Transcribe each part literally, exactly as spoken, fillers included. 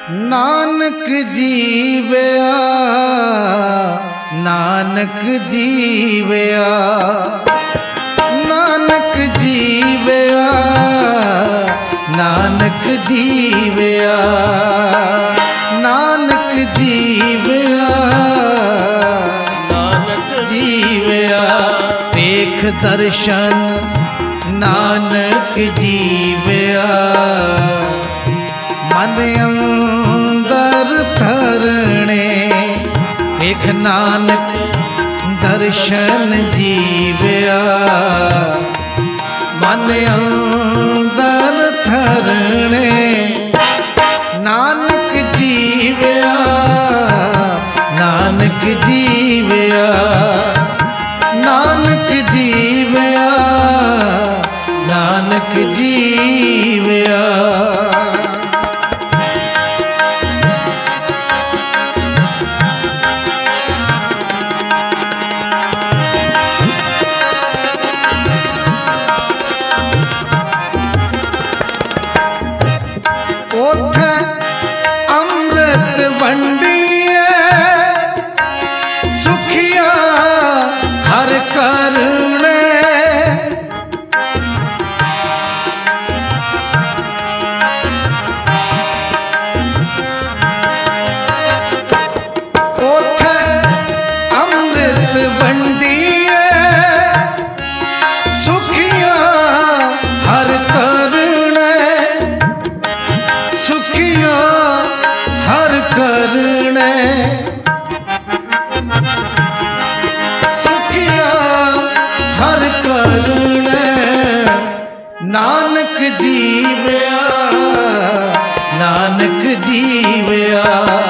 नानक जीवया नानक जीवया नानक जीवया नानक जीवया नानक जीवया नानक जीवया देख दर्शन नानक जीवया मन अंदर धरने देख नानक दर्शन जीवया मन अंदर धरने नानक जीवया नानक जीवया नानक जीवया नानक जीवया ओथे अमृत वंडिए सुखिया हर करने ओथे अमृत वंडिए सुखिया हर करने सुखिया हर करने सुखिया हर करने नानक जीवया नानक जीवया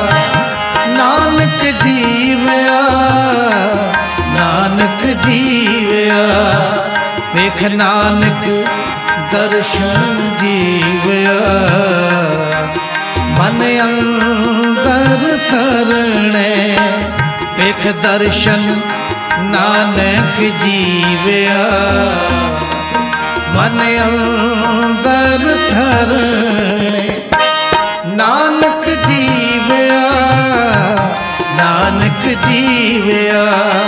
नानक जीवया नानक जीवया देख नानक दर्शन जीवया मन अंदर धरने देख दर्शन नानक जीवया मन अंदर धरने नानक जीवया नानक जीवया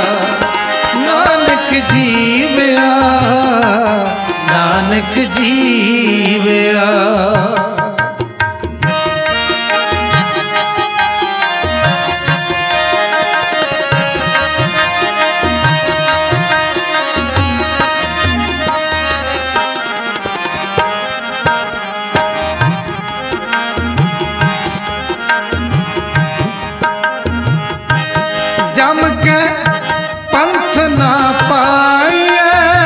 नानक जीवया नानक जीवया जम के पंथ ना पाइए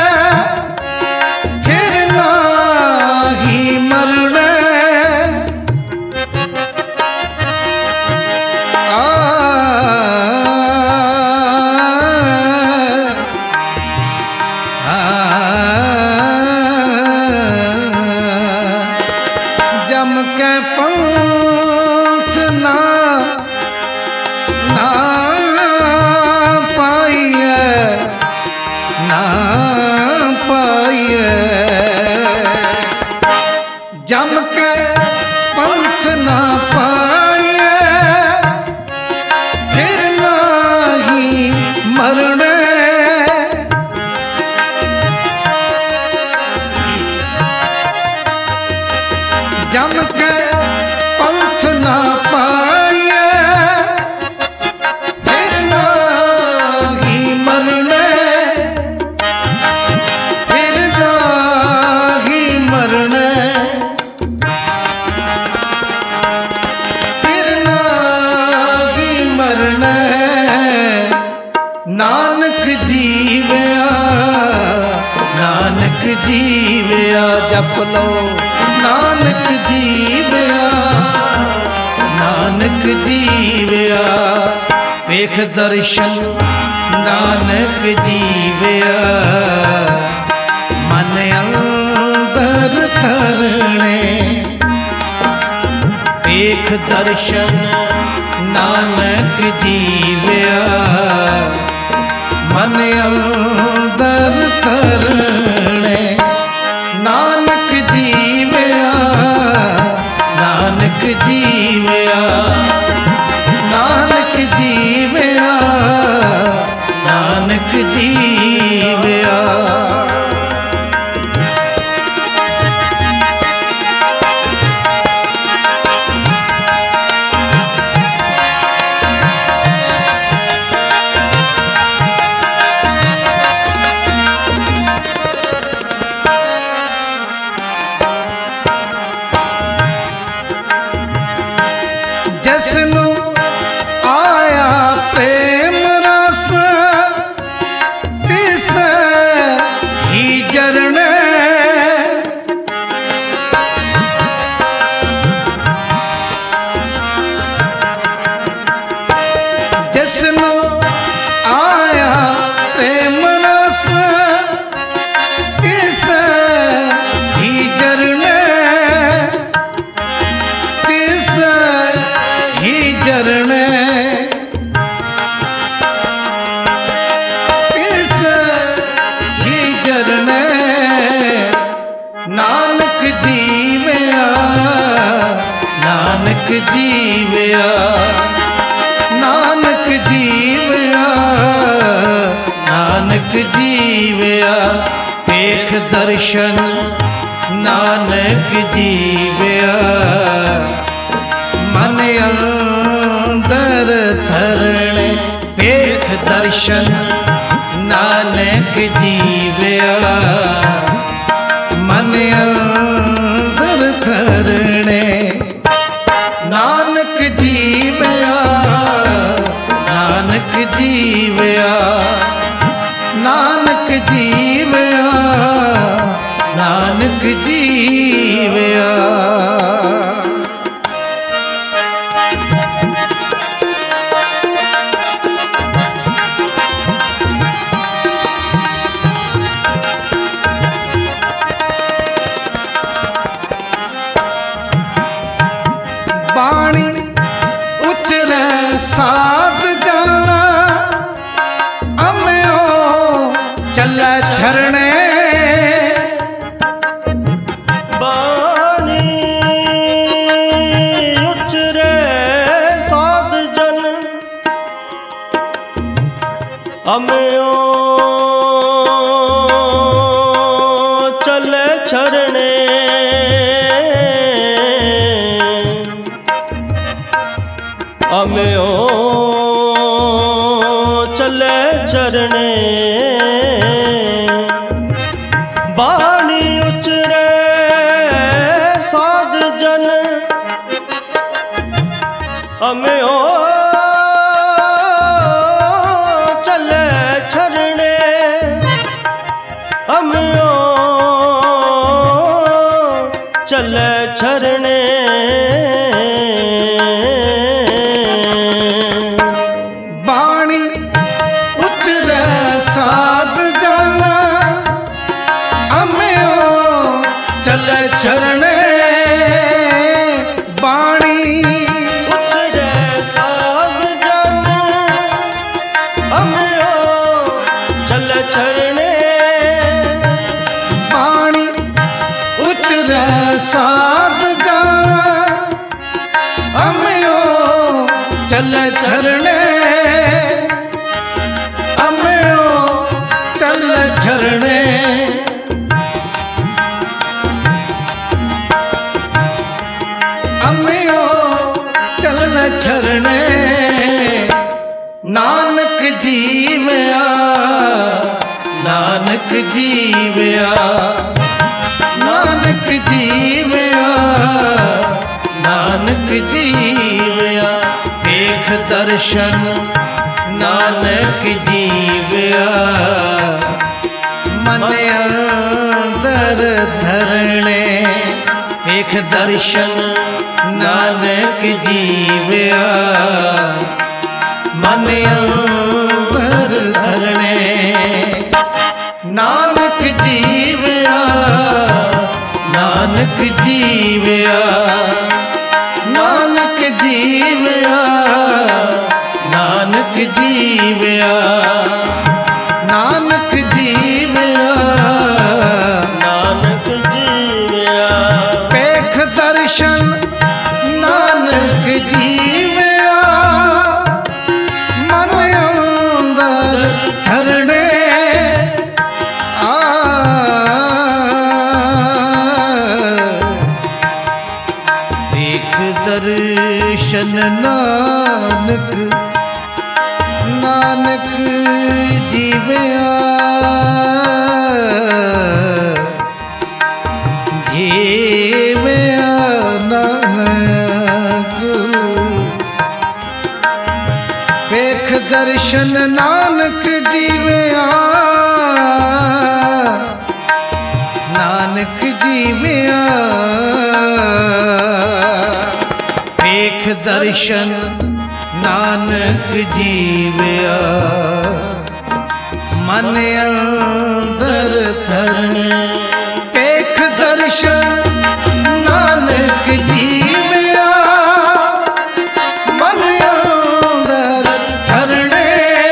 फिर ना ही मरने आ, आ, जम के पंथ ना ना ना पाइए जम के पंथ ना पाइए फिर ना ही मरने जम के पंथ ना पाइए फिर ना ही मरने नानक जीवया नानक जीवया जप लो नानक जीवया नानक जीवया देख दर्शन नानक जीवया मन अंदर धरने देख दर्शन नानक जीवया मन अंदर धरने नानक जीवया नानक जीवया ਜੀਵਿਆ ਨਾਨਕ ਜੀਵਿਆ ਨਾਨਕ ਜੀਵਿਆ ਵੇਖ ਦਰਸ਼ਨ ਨਾਨਕ ਜੀਵਿਆ ਮਨ ਅੰਦਰ ਧਰਣੇ ਵੇਖ ਦਰਸ਼ਨ ਨਾਨਕ ਜੀਵਿਆ ਮਨ ਅੰਦਰ ਧਰਣੇ ਨਾਨਕ ਜੀਵਿਆ ਨਾਨਕ ਜੀਵਿਆ ਨਾਨਕ ਜੀਵਿਆ ਨਾਨਕ ਜੀਵਿਆ ਬਾਣੀ ਉਚਰੈ ਸਾਧ ਜਾਣਾ ਅਮਿਓ ਚੱਲੈ ਛਰਣੇ ਬਾਣੀ ਉਚਰੈ ਸਾਧ ਜਨ ਅਮਿਓ ਚੱਲੈ ਛਰਣੇ ਅਮਿਓ ਚੱਲੈ ਚਰਣੇ ਬਾਣੀ ਉਚਰੈ ਸਾਧ ਜਨ ਅਮਿਓ ਚੱਲੈ ਚਰਣੇ ਅਮਿਓ ਚੱਲੈ ਚਰਣੇ ਸਾਧ ਜਨ ਅਮਿਓ ਚੱਲੈ ਛਰਣੇ ਬਾਣੀ ਉਚਰੈ ਸਾਧ ਜਨ ਅਮਿਓ ਚੱਲੈ ਛਰਣੇ ਬਾਣੀ ਉਚਰੈ ਸਾਧ ਜਨ ਅਮਿਓ ਚੱਲੈ ਛਰਣੇ ਛਰਣੇ ਅਮਿਓ ਚੱਲ ਛਰਣੇ ਨਾਨਕ ਜੀਵਿਆ ਨਾਨਕ ਜੀਵਿਆ ਨਾਨਕ ਜੀਵਿਆ ਨਾਨਕ ਜੀਵਿਆ ਵੇਖ ਦਰਸ਼ਨ ਨਾਨਕ ਜੀਵਿਆ ਮਨ ਅੰਦਰ ਧਰਣੇ ਵੇਖ ਦਰਸ਼ਨ ਨਾਨਕ ਜੀਵਿਆ ਮਨ ਅੰਦਰ ਧਰਣੇ ਨਾਨਕ ਜੀਵਿਆ ਨਾਨਕ ਜੀਵਿਆ ਨਾਨਕ ਜੀਵਿਆ ਨਾਨਕ ਜੀਵਿਆ ਨਾਨਕ ਜੀਵਿਆ ਨਾਨਕ ਜੀਵਿਆ ਵੇਖ ਦਰਸ਼ਨ ਨਾਨਕ ਜੀਵਿਆ ਮਨ ਅੰਦਰ ਧਰਣੇ ਆ ਵੇਖ ਦਰਸ਼ਨ ਨਾਨਕ ਨਾਨਕ ਜੀਵਿਆ ਜੀਵਿਆ ਨਾਨਕ ਵੇਖ ਦਰਸ਼ਨ ਨਾਨਕ ਜੀਵਿਆ ਨਾਨਕ ਜੀਵਿਆ ਵੇਖ ਦਰਸ਼ਨ ਨਾਨਕ ਜੀਵਿਆ ਮਨ ਅੰਦਰ ਧਰਣੇ ਵੇਖ ਦਰਸ਼ਨ ਨਾਨਕ ਜੀਵਿਆ ਮਨ ਅੰਦਰ ਧਰਣੇ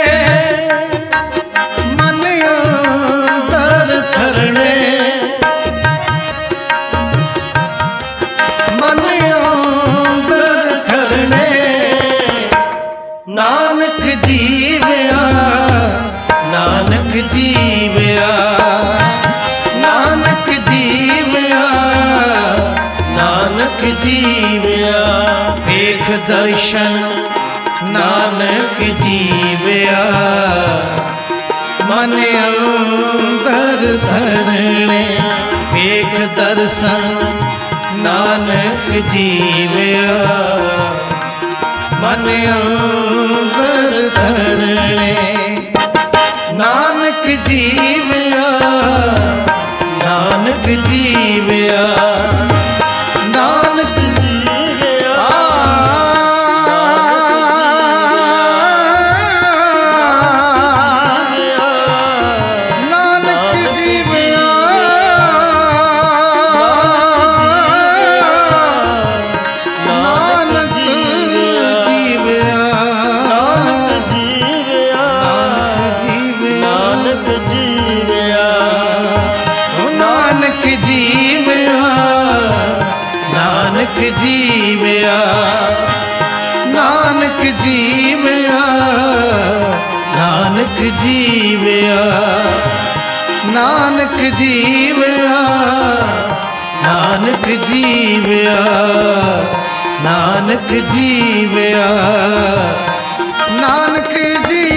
ਮਨ ਅੰਦਰ ਧਰਣੇ ਮਨ ਅੰਦਰ ਜੀਵਿਆ ਵੇਖ ਦਰਸ਼ਨ ਨਾਨਕ ਜੀਵਿਆ ਮਨ ਅੰਦਰ ਧਰਣੇ ਵੇਖ ਦਰਸ਼ਨ ਨਾਨਕ ਜੀਵਿਆ ਮਨ ਅੰਦਰ ਧਰਣੇ ਨਾਨਕ ਜੀਵਿਆ ਨਾਨਕ ਜੀਵਿਆ ਨਾਨਕ ਜੀਵਿਆ ਨਾਨਕ ਜੀਵਿਆ ਨਾਨਕ ਜੀਵਿਆ ਨਾਨਕ ਜੀਵਿਆ ਨਾਨਕ ਜੀਵਿਆ ਨਾਨਕ ਜੀਵਿਆ ਨਾਨਕ ਜੀਵਿਆ ਨਾਨਕ ਜੀਵਿਆ ਨਾਨਕ ਜੀਵਿਆ ਨਾਨਕ ਜੀਵਿਆ ਨਾਨਕ ਜੀਵਿਆ ਨਾਨਕ ਜੀਵਿਆ ਨਾਨਕ ਜੀ